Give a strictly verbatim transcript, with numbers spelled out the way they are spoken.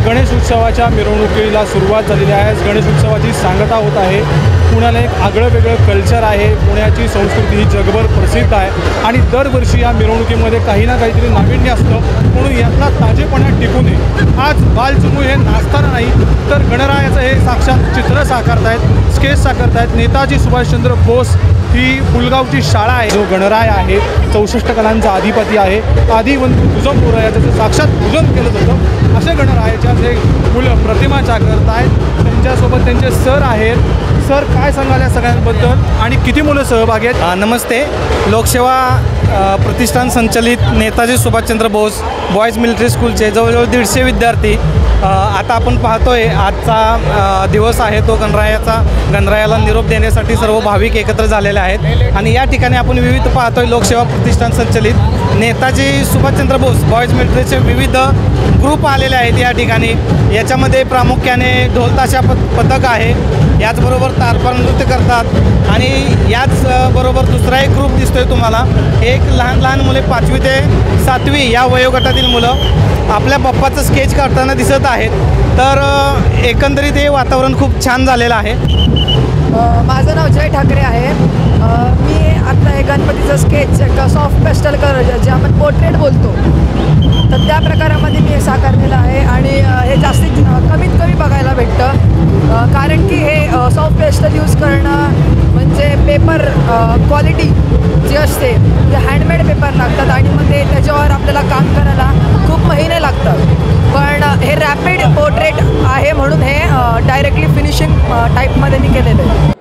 गणेश उत्सवाच्या मिरवणुकीला सुरुवात झालेली आहे। गणेश उत्सवाची सांगता होत आहे। पुण्याला एक आगळं वेगळं कल्चर आहे। पुण्याची संस्कृती ही जगभर प्रसिद्ध आहे आणि दरवर्षी या मिरवणुकीमध्ये काही ना काहीतरी नाविन्य असतं, म्हणून यातला ताजेपणा टिकू नये। आज बालचमू हे नाचताना नाही तर गणरायाचं हे साक्षात चित्र साकारतायत, स्केच साकारतायत। नेताजी सुभाषचंद्र बोस ही पुलगावची शाळा आहे, जो गणराय आहे, चौसष्ट कलांचा अधिपती आहे। आदिवंत तुझं पोरं याचं साक्षात पूजन केलं जातं। असे गणरायाच्या जे मुलं प्रतिमा जागृत आहेत, त्यांच्यासोबत त्यांचे सर आहेत। सर, काय सांगाल या सगळ्यांबद्दल आणि किती मुलं सहभागी आहेत? नमस्ते। लोकसेवा प्रतिष्ठान संचलित नेताजी सुभाषचंद्र बोस बॉयज मिलिटरी स्कूलचे जवळजवळ दीडशे विद्यार्थी आता आपण पाहतोय, आजचा दिवस आहे तो गणरायाचा। गणरायाला निरोप देण्यासाठी सर्व भाविक एकत्र झालेले आहेत आणि या ठिकाणी आपण विविध पाहतोय लोकसेवा प्रतिष्ठान संचलित नेताजी सुभाषचंद्र बोस बॉयज मिलिटरीचे विविध ग्रुप आलेले आहेत या ठिकाणी। याच्यामध्ये प्रामुख्याने ढोल ताशा पथक आहे, याचबरोबर तारपा नृत्य करतात आणि याच बरोबर दुसरा एक ग्रुप दिसतोय तुम्हाला। एक लहान लहान मुले पाचवी ते सातवी या वयोगटातील मुलं आपल्या बाप्पाचं स्केच काढताना दिसत आहेत। तर एकंदरीत हे वातावरण खूप छान झालेलं आहे। माझं नाव जय ठाकरे आहे। मी आता हे गणपतीचं स्केच एक सॉफ्ट पेस्टल कलर जे आपण पोर्ट्रेट बोलतो, तर त्या प्रकारामध्ये मी हे साकारलेलं आहे आणि हे जास्तीत कमीत कमी बघायला भेटतं, कारण की हे सॉफ्ट पेस्टल यूज करणं म्हणजे पेपर क्वालिटी जी असते ते हँडमेड पेपर लागतात आणि मग ते त्याच्यावर आपल्याला काम करायला खूप महिने लागतात। पण हे रॅपिड पोर्ट्रेट आहे म्हणून हे डायरेक्टली फिनिशिंग टाईपमध्ये मी केलेलं आहे।